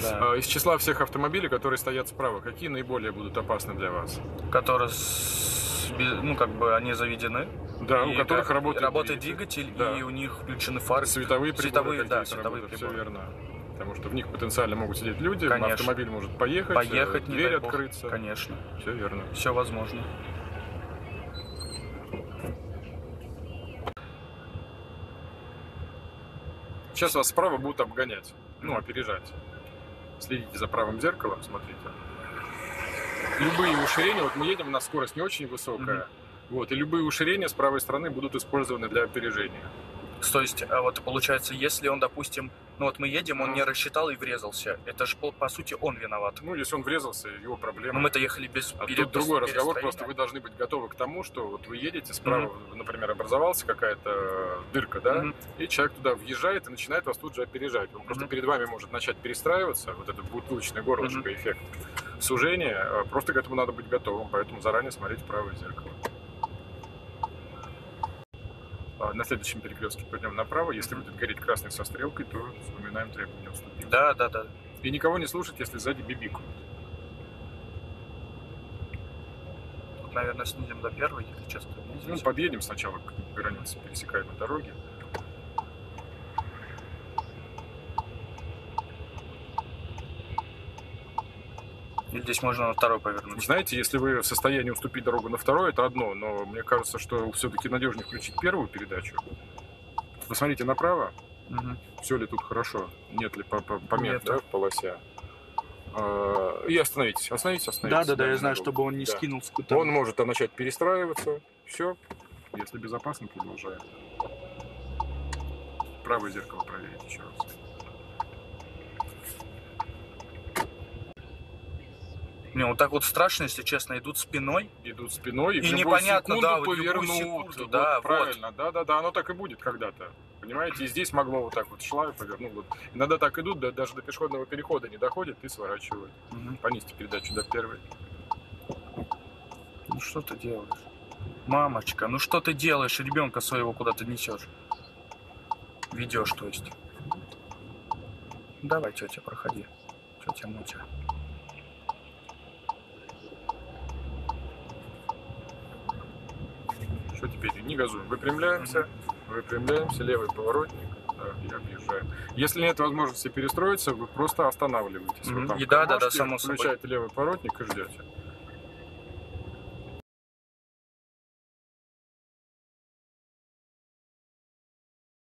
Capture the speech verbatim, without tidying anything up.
Да. Из числа всех автомобилей, которые стоят справа, какие наиболее будут опасны для вас? Которые, с... ну, как бы, они заведены. Да, у которых да, работает, работает двигатель, двигатель, да. и у них включены фары. Световые приборы, световые, да, световые работают, приборы. все верно. Потому что в них потенциально могут сидеть люди, Конечно. Автомобиль может поехать, поехать дверь открыться. Конечно. Все верно. Все возможно. Сейчас вас справа будут обгонять, ну, опережать. Следите за правым зеркалом, смотрите. Любые уширения, вот мы едем на скорость не очень высокая, mm-hmm. вот, и любые уширения с правой стороны будут использованы для опережения. То есть, вот получается, если он, допустим, ну вот мы едем, он не рассчитал и врезался, это же по, по сути он виноват. Ну, если он врезался, его проблема. Но мы-то ехали без а тут другой разговор, просто вы должны быть готовы к тому, что вот вы едете, справа, mm-hmm. например, образовалась какая-то дырка, да, mm-hmm. и человек туда въезжает и начинает вас тут же опережать. Он mm-hmm. просто перед вами может начать перестраиваться, вот это бутылочное горлышко, mm-hmm. эффект сужения, просто к этому надо быть готовым, поэтому заранее смотрите в правое зеркало. На следующем перекрестке пойдем направо. Если будет гореть красный со стрелкой, то вспоминаем требования уступить. Да, да, да. И никого не слушать, если сзади бибикают. Тут, наверное, снизим до первой, если честно. Ну, подъедем сначала к границе пересекаемой дороги. Или здесь можно на второй повернуть? Знаете, если вы в состоянии уступить дорогу на второй, это одно, но мне кажется, что все-таки надежнее включить первую передачу. Посмотрите направо, угу. все ли тут хорошо, нет ли помех, да, в полосе. И остановитесь, остановитесь, остановитесь. Да, да, да, я знаю, чтобы он не да. скинул скутер. Он может начать перестраиваться, все, если безопасно, продолжаем. Правое зеркало проверить еще раз. Не, вот так вот страшно, если честно, идут спиной. Идут спиной, и, и в непонятно, секунду да, повернут. Секунду, вот, да, правильно, вот. да, да, да, оно так и будет когда-то. Понимаете, и здесь могло вот так вот шла и повернула. Вот. Иногда так идут, да, даже до пешеходного перехода не доходят и сворачивают. Угу. Понизьте передачу до первой. Ну что ты делаешь? Мамочка, ну что ты делаешь? Ребенка своего куда-то несешь. Ведешь, то есть. Давай, тетя, проходи. Тетя Мотя. Что теперь? Не газуем. Выпрямляемся, mm-hmm. выпрямляемся, левый поворотник, да, и объезжаем. Если нет возможности перестроиться, вы просто останавливаетесь. Mm-hmm. Вот там и да, да, да, само собой. Включаете левый поворотник и ждете.